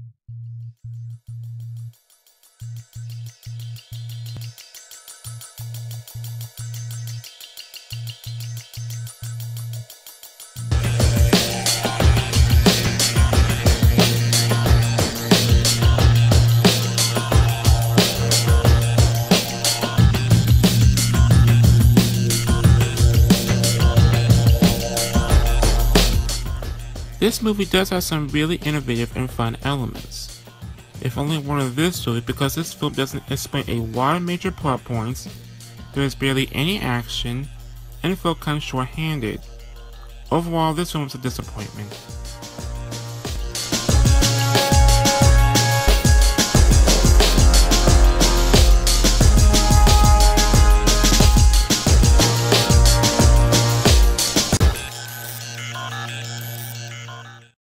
This movie does have some really innovative and fun elements. If only one of this story, because this film doesn't explain a lot of major plot points, there is barely any action, and it felt kind of short-handed. Overall, this film was a disappointment.